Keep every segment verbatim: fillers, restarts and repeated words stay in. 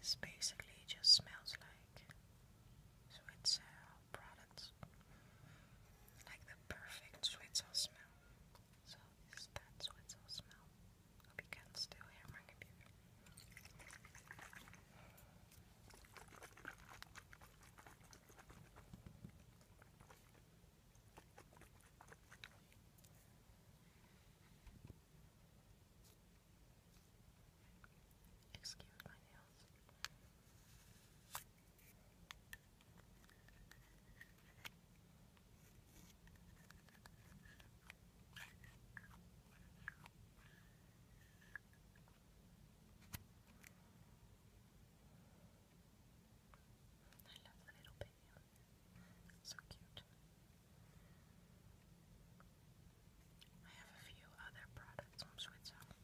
This basically just smells like sweet products, like the perfect sweet sauce smell. So this is that sweet sauce smell. Hope you can still hear my computer. Excuse my nails. I love the little baby on there. So cute. I have a few other products from Switzerland.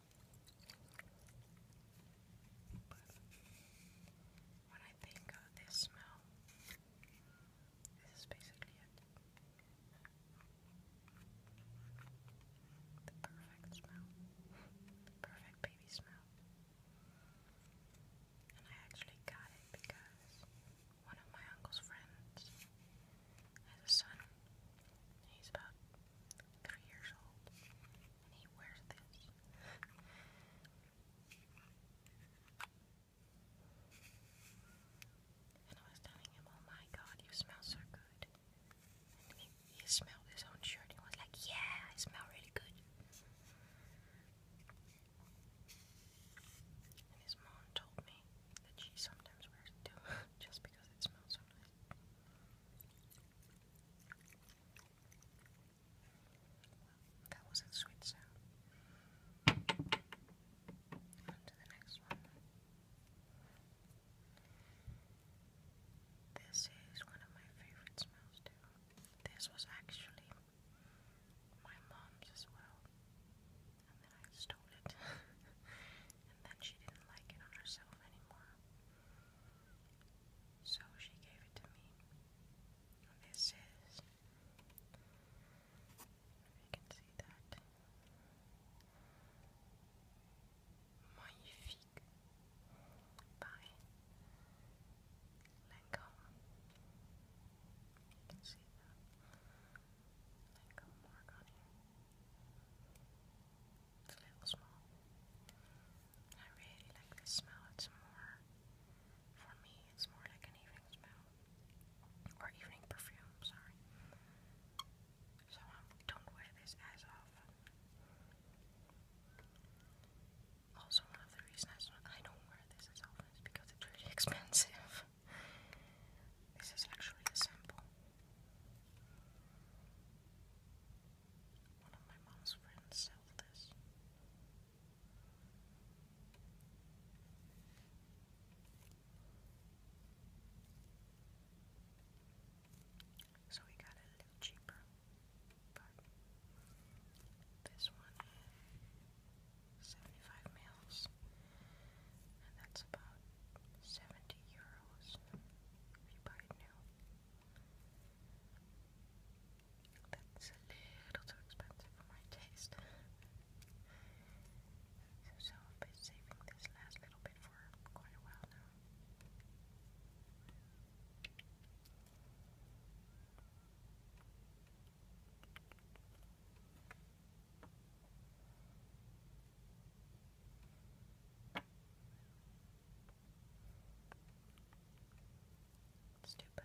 But when I think of this smell, this is basically it. The perfect smell. The perfect baby smell. And I actually got it because one of my uncle's friends has a son. He's about three years old. And he wears this. And I was telling him, oh my god, you smell so good. And he, he smelled his own shirt and was like, yeah, I smell really good. And his mom told me that she sometimes wears it too, just because it smells so nice. That was a sweet sound. On to the next one. This is one of my favorite smells too. This was actually my mom's as well. And then I stole it. And then she didn't like it on herself anymore. So she gave it to me. And this is, if you can see that, Magnifique by Lancome. You can see that Lancome mark on here. It's a little small. I really like this smell. It's more, for me, it's more like an evening smell. Or evening perfume, sorry. So I don't wear this as often. Also, one of the reasons I don't wear this as often is because it's really expensive. This is actually a sample. One of my mom's friends sells this. So we got it a little cheaper, but this one is seventy-five mils, and that's about seventy euros if you buy it new. That's a little too expensive for my taste. So I've been saving this last little bit for quite a while now. It's too bad